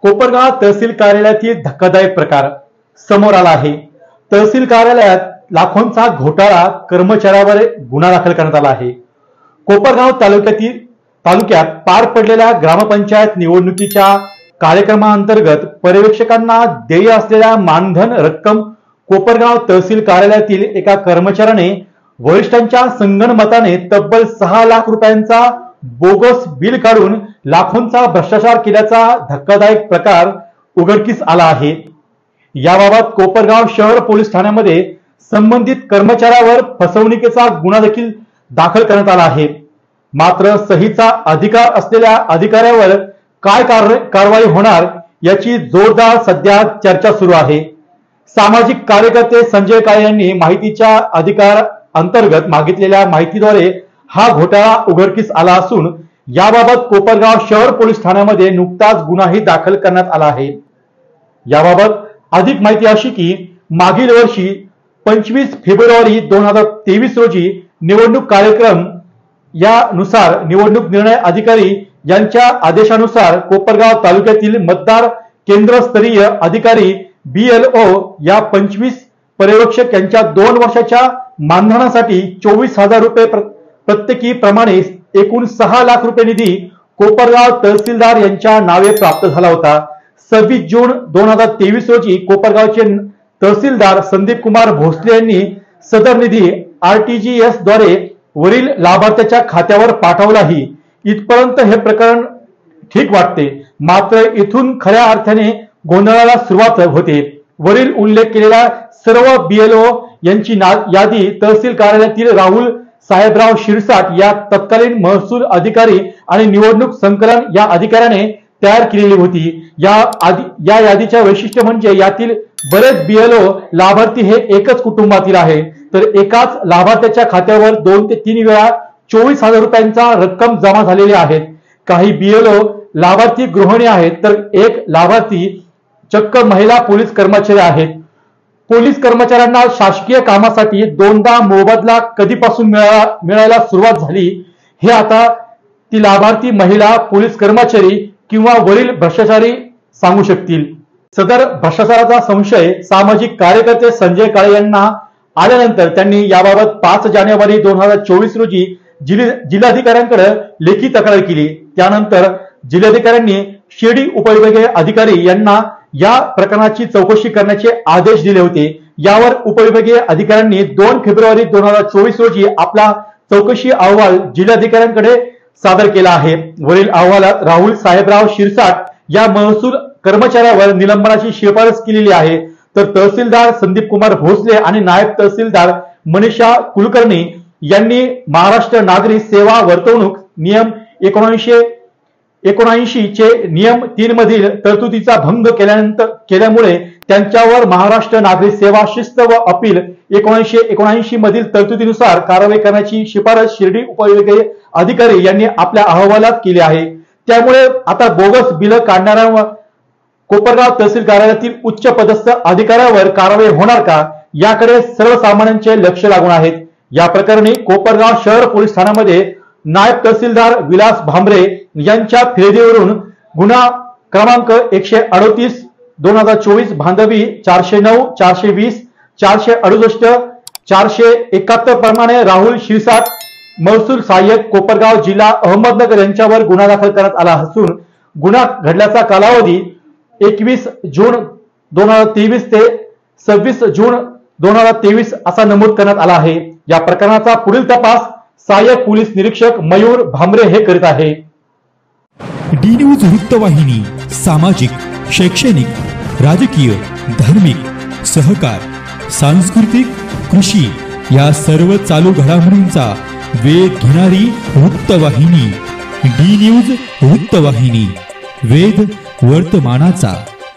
कोपरगाव तहसील कार्यालयातील धक्कादायक प्रकार समोर आला आहे। तहसील कार्यालयात लाखोंचा घोटाळा, कर्मचाऱ्यावर गुन्हा दाखल करण्यात आला आहे। कोपरगाव तालुक्यात पार पडलेल्या ग्रामपंचायत निवडणुकीच्या कार्यक्रमांतर्गत पर्यवेक्षकांना देय असलेल्या मानधन रक्कम कोपरगाव तहसील कार्यालयातील एका कर्मचाऱ्याने वरिष्ठांच्या संगनमताने तब्बल 6 लाख रुपयांचा बोगस बिल काढून लाखोंचा भ्रष्टाचार केल्याचा धक्कादायक प्रकार उघडकीस आला आहे। याबाबत कोपरगाव शहर पोलीस ठाण्यामध्ये संबंधित कर्मचाऱ्यावर फसवणुकीचा गुन्हा देखील दाखल करण्यात आला आहे। मात्र सहीचा अधिकार असलेल्या अधिकाऱ्यावर काय कारवाई होणार याची जोरदार सध्या चर्चा सुरू आहे। सामाजिक कार्यकर्ते संजय काळे यांनी माहितीच्या अधिकार अंतर्गत मागितलेल्या माहितीद्वारे हा घोटाळा उघडकीस आला असून याबाबत कोपरगाव शहर पोलीस ठाण्यामध्ये नुकताच गुन्हाही दाखल करण्यात आला आहे। याबाबत अधिक माहिती अशी की मागील वर्षी 25 फेब्रुवारी 2023 रोजी निवडणूक कार्यक्रम यानुसार निवडणूक निर्णय अधिकारी यांच्या आदेशानुसार कोपरगाव तालुक्यातील मतदार केंद्रस्तरीय अधिकारी BLO या 25 पर्यवेक्षक यांच्या 2 वर्षाच्या मानधनासाठी 24,000 रुपये प्रत्येकी प्रमाणे एकूण 6 लाख रुपये निधी कोपरगाव तहसीलदार यांच्या नावे प्राप्त झाला होता। 26 जून 2023 रोजी कोपरगावचे तहसीलदार संदीप कुमार भोसले यांनी सदर निधी RTGS द्वारे वरील लाभार्थ्याच्या खात्यावर पाठवलाही। इथपर्यंत हे प्रकरण ठीक वाटते, मात्र इथून खऱ्या अर्थाने गोंधळाला सुरुवात होते। वरील उल्लेख केलेल्या सर्व BLO यांची यादी तहसील कार्यालयातील राहुल साहेबराव शिरसाट या तत्कालीन महसूल अधिकारी आणि निवडणूक संकलन या अधिकाऱ्याने तयार केलेली होती। या यादीचे वैशिष्ट्य म्हणजे यातील बरेच BLO लाभार्थी हे एकच कुटुंबातील आहे, तर एकाच लाभार्थ्याच्या खात्यावर 2 ते 3 वेळा 24,000 रुपयांचा रक्कम जमा झालेली आहेत। काही BLO लाभार्थी गृहिणी आहेत, तर एक लाभार्थी चक्क महिला पोलीस कर्मचारी आहेत। पोलीस कर्मचाऱ्यांना शासकीय कामासाठी 2दा मोबदला कधीपासून मिळायला सुरुवात झाली हे आता ती लाभार्थी महिला पोलीस कर्मचारी किंवा वरील भ्रष्टाचारी सांगू शकतील। सदर भ्रष्टाचाराचा संशय सामाजिक कार्यकर्ते संजय काळे यांना आल्यानंतर त्यांनी याबाबत 5 जानेवारी 2024 रोजी जिल्हाधिकाऱ्यांकडे लेखी तक्रार केली। त्यानंतर जिल्हाधिकाऱ्यांनी शिर्डी उपविभागीय अधिकारी यांना या प्रकरणाची चौकशी करण्याचे आदेश दिले होते। यावर उपविभागीय अधिकाऱ्यांनी 2 फेब्रुवारी 2024 रोजी आपला चौकशी अहवाल जिल्हाधिकाऱ्यांकडे सादर केला आहे। वरील अहवालात राहुल साहेबराव शिरसाट या महसूल कर्मचाऱ्यावर निलंबनाची शिफारस केलेली आहे, तर तहसीलदार संदीप कुमार भोसले आणि नायब तहसीलदार मनीषा कुलकर्णी यांनी महाराष्ट्र नागरी सेवा वर्तवणूक नियम 1979 चे नियम 3 मधील तरतुदीचा भंग केल्यामुळे त्यांच्यावर महाराष्ट्र नागरी सेवा शिस्त व अपील 1979 मधील तरतुदीनुसार कारवाई करण्याची शिफारस शिर्डी उपविभागीय अधिकारी यांनी आपल्या अहवालात केली आहे। त्यामुळे आता बोगस बिल काढणाऱ्या कोपरगाव तहसील कार्यालयातील उच्च पदस्थ अधिकाऱ्यावर कारवाई होणार का याकडे सर्वसामान्यांचे लक्ष लागून आहेत। या प्रकरणी कोपरगाव शहर पोलीस ठाण्यामध्ये नायब तहसीलदार विलास भांबरे यांच्या फिर्यादीवरून गुन्हा क्रमांक 138 2024 भांडवी 409 420 468 471 प्रमाणे राहुल शिरसाट महसूल सहाय्यक कोपरगाव जिल्हा अहमदनगर यांच्यावर गुन्हा दाखल करण्यात आला असून गुन्हा घडल्याचा कालावधी 21 जून 2023 ते 26 जून 2023 असा नमूद करण्यात आला आहे। या प्रकरणाचा पुढील तपास सहाय्यक पोलीस निरीक्षक मयूर भांबरे हे करीत आहे। डी न्यूज वृत्तवाहिनी सामाजिक, शैक्षणिक, राजकीय, धार्मिक, सहकार, सांस्कृतिक, कृषी या सर्व चालू घडामोडींचा वेध घेणारी वृत्तवाहिनी। डी न्यूज वृत्तवाहिनी, वेध वर्तमानाचा।